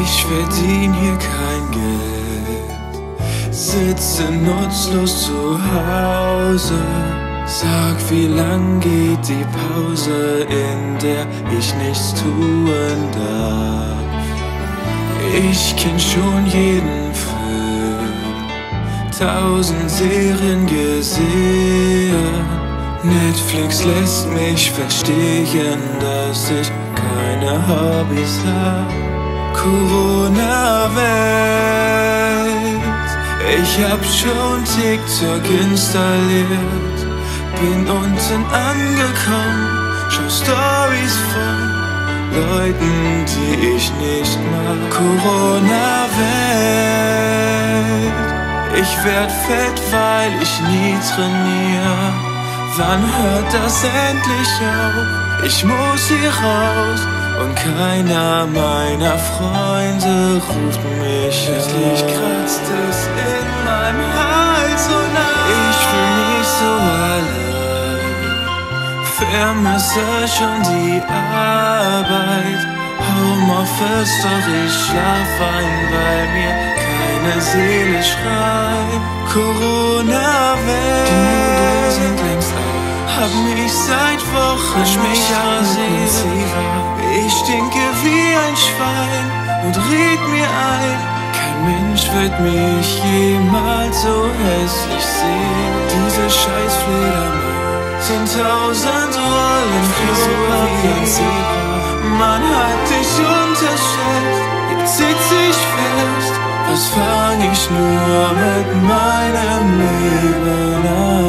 Ich verdien hier kein Geld, sitze nutzlos zu Hause. Sag, wie lang geht die Pause, in der ich nichts tun darf? Ich kenn schon jeden Film, 1000 Serien gesehen. Netflix lässt mich verstehen, dass ich keine Hobbys hab. Corona-Welt, ich hab schon TikTok installiert, bin unten angekommen, schau Stories von Leuten, die ich nicht mag. Corona-Welt, ich werd fett, weil ich nie trainiere. Wann hört das endlich auf? Ich muss hier raus und keiner meiner Freunde ruft mich. Plötzlich kratzt es in meinem Hals, oh nein. Ich fühl mich so allein, vermisse schon die Arbeit. Homeoffice, doch ich schlaf ein, weil mir keine Seele schreit. Corona-Welt, die Nudeln sind längst auf, hab mich seit Wochen nicht rasiert. Ich stinke wie ein Schwein und red mir ein, kein Mensch wird mich jemals so hässlich sehen. Diese scheiß Fledermaus sind 1000 Rollen Klopapier. Man hat dich unterschätzt, jetzt sitz ich fest. Was fang ich nur mit meinem Leben an?